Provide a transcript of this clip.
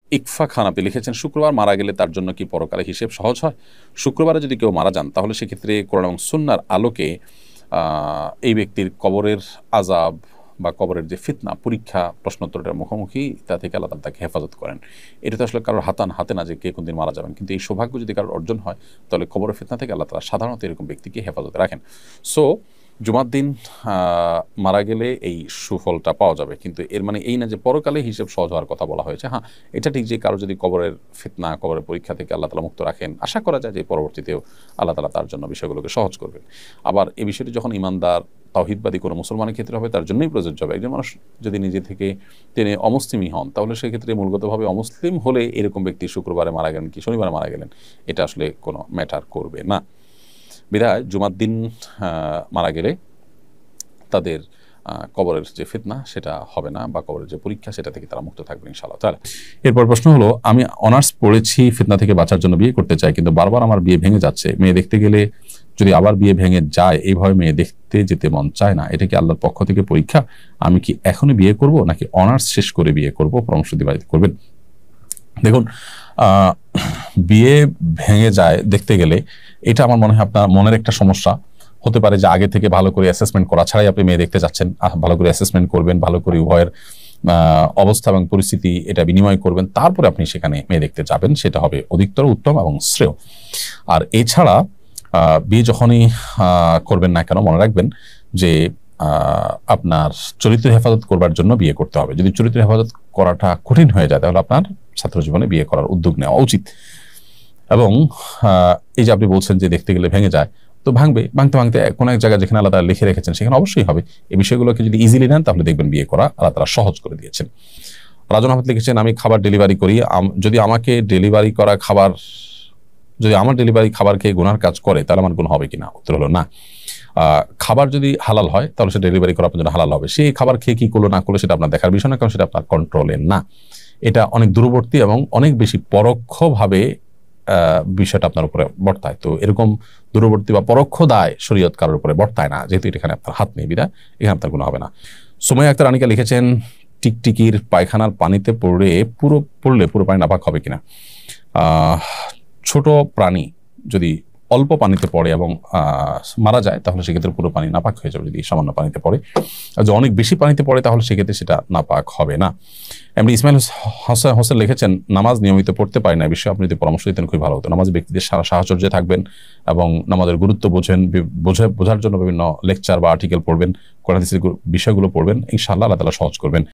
ইকফা খানাপি লিখেছেন, শুক্রবার মারা গেলে তার জন্য কি পরকালে হিসেব সহজ হয়? শুক্রবারে যদি কেউ মারা যান তাহলে সেক্ষেত্রে কোরআন এবং সুন্নাহর আলোকে এই ব্যক্তির কবরের আযাব বা কবরের যে ফিতনা, পরীক্ষা, প্রশ্নোত্তরের মুখোমুখি, তা থেকে আল্লাহ তাআলা তাকে হেফাজত করেন। এটা তো আসলে কারোর হাতে না যে কে কোন দিন মারা যাবেন, কিন্তু এই সৌভাগ্য যদি কারোর অর্জন হয় তাহলে কবরের ফিতনা থেকে আল্লাহ তাআলা সাধারণত এরকম ব্যক্তিকে হেফাজতে রাখেন। সো জুমার দিন মারা গেলে এই সুফলটা পাওয়া যাবে, কিন্তু এর মানে এই না যে পরকালে হিসেব সহজ হওয়ার কথা বলা হয়েছে। হ্যাঁ, এটা ঠিক যে কারো যদি কবরের ফিতনা, কবরের পরীক্ষা থেকে আল্লাহ তাআলা মুক্ত রাখেন, আশা করা যায় যে পরবর্তীতেও আল্লাহ তাআলা তার জন্য বিষয়গুলোকে সহজ করবেন। আবার এই বিষয়টি যখন ইমানদার তাওহীদবাদী কোনো মুসলমানের ক্ষেত্রে হবে, তার জন্যই প্রযোজ্য হবে। একজন মানুষ যদি নিজে থেকে তিনি অমুসলিমই হন, তাহলে সেক্ষেত্রে মূলগতভাবে অমুসলিম হলে এরকম ব্যক্তি শুক্রবারে মারা গেলেন কি শনিবারে মারা গেলেন, এটা আসলে কোনো ম্যাটার করবে না। বিধায় জুমার দিন মারা গেলে তাদের কবরের যে ফিতনা সেটা হবে না, বা কবরের যে পরীক্ষা সেটা থেকে তারা মুক্ত থাকবে ইনশাআল্লাহ তাআলা। এরপর প্রশ্ন হলো, আমি অনার্স পড়েছি, ফিতনা থেকে বাঁচার জন্য বিয়ে করতে চাই, কিন্তু বারবার আমার বিয়ে ভেঙে যাচ্ছে। মেয়ে দেখতে গেলে যদি আবার বিয়ে ভেঙে যায়, এইভাবে মেয়ে দেখতে যেতে মন চায় না। এটা কি আল্লাহর পক্ষ থেকে পরীক্ষা? আমি কি এখনই বিয়ে করব নাকি অনার্স শেষ করে বিয়ে করব? পরামর্শ করবেন। দেখুন, বিয়ে ভেঙে যায় দেখতে গেলে, এটা আমার মনে হয় আপনার মনের একটা সমস্যা হতে পারে, যে আগে থেকে ভালো করে অ্যাসেসমেন্ট করা ছাড়াই আপনি মেয়ে দেখতে যাচ্ছেন। ভালো করে অ্যাসেসমেন্ট করবেন, ভালো করে উভয়ের অবস্থা এবং পরিস্থিতি এটা বিনিময় করবেন, তারপরে আপনি সেখানে মেয়ে দেখতে যাবেন, সেটা হবে অধিকতর উত্তম এবং শ্রেয়। আর এছাড়া বিয়ে যখনই করবেন না কেন, মনে রাখবেন যে আপনার চরিত্র হেফাজত করবার জন্য বিয়ে করতে হবে। যদি চরিত্র হেফাজত করাটা কঠিন হয়ে যায়, তাহলে আপনার ছাত্র জীবনে বিয়ে করার উদ্যোগ নেওয়া উচিত। এবং এই যে আপনি বলছেন যে দেখতে গেলে ভেঙে যায়, তো ভাঙতে ভাঙতে কোনো এক জায়গায় যেখানে আল্লাহ তাআলা লিখে রেখেছেন সেখানে অবশ্যই হবে। এই বিষয়গুলোকে যদি ইজিলি নেন তাহলে দেখবেন বিয়ে করা আল্লাহ তাআলা সহজ করে দিয়েছেন। রাজন আহমেদ লিখেছেন, আমি খাবার ডেলিভারি করি, যদি আমার ডেলিভারি খাবার খেয়ে গুনার কাজ করে তাহলে আমার গুনাহ হবে কিনা? উত্তর হলো না। খাবার যদি হালাল হয় তাহলে সে ডেলিভারি করা আপনার জন্য হালাল হবে। সেই খাবার খেয়ে কি করলো না করলো সেটা আপনার দেখার বিষয় না, কারণ সেটা আপনার কন্ট্রোলে না। এটা অনেক দূরবর্তী এবং অনেক বেশি পরোক্ষভাবে বিষয়টা আপনার উপরে বর্তায়। তো এরকম দূরবর্তী বা পরোক্ষ দায় শরীয়ত কারোর উপরে বর্তায় না, যেহেতু এখানে আপনার হাত নেই, বিধায় এখানে আপনার গুনাহ হবে না। সুমাইয়া আক্তার আনিকা লিখেছেন, টিকটিকির পায়খানার পানিতে পড়লে পুরো পানি নাপাক হবে কিনা? ছোট প্রাণী যদি অল্প পানিতে পড়ে এবং মারা যায় তাহলে সেক্ষেত্রে পুরো পানি নাপাক হয়ে যাবে যদি সামান্য পানিতে পড়ে। আর যদি অনেক বেশি পানিতে পড়ে তাহলে সেক্ষেত্রে সেটা নাপাক হবে না। এমনি ইসমাইল হোসেন লিখেছেন, নামাজ নিয়মিত পড়তে পারি না, বিষয়ে আপনি যদি পরামর্শ দিতেন খুবই ভালো হতো। নামাজি ব্যক্তিদের সাহচর্যে থাকবেন এবং নামাজের গুরুত্ব বোঝার জন্য বিভিন্ন লেকচার বা আর্টিকেল পড়বেন, কোরআন হাদিসের বিষয়গুলো পড়বেন, ইনশাআল্লাহ আল্লাহ তাআলা সহজ করবেন।